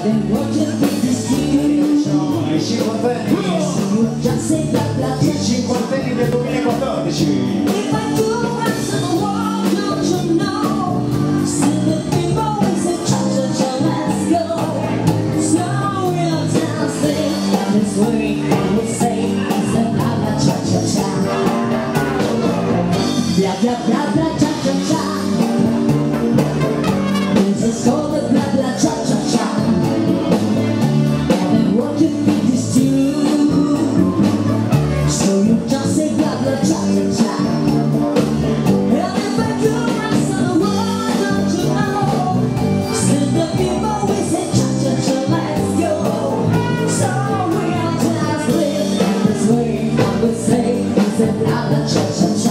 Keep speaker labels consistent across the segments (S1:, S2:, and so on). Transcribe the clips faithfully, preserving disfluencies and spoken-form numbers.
S1: ai cinquantenni, i cinquantenni del duemilaquattordici.
S2: Blah blah blah blah cha cha cha. This is called the blah blah cha cha cha. And then what you think is true? So you just say blah blah cha cha cha. And if I do rest on the world, don't you know? Still the people we say cha cha cha, let's go. So we all just live this way. I would say it's a blah blah cha cha cha.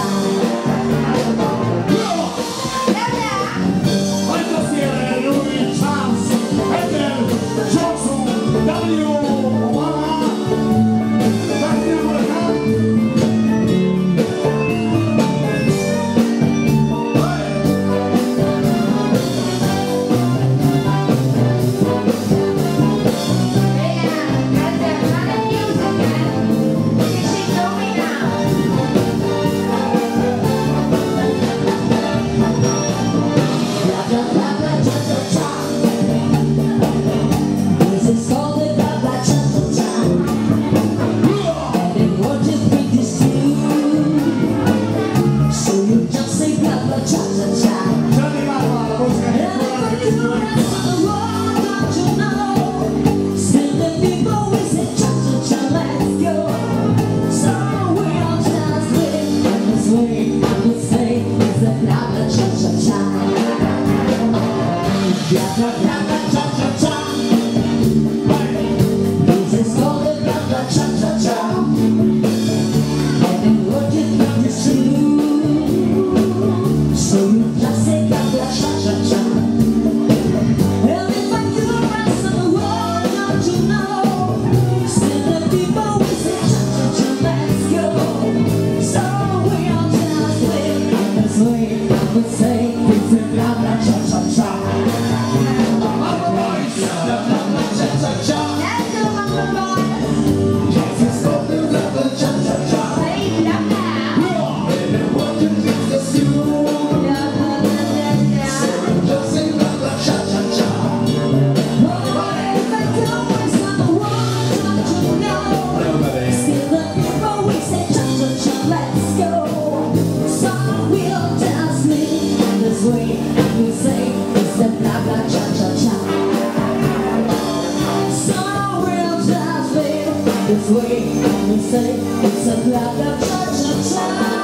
S2: This way, we say it's a blah blah cha cha cha.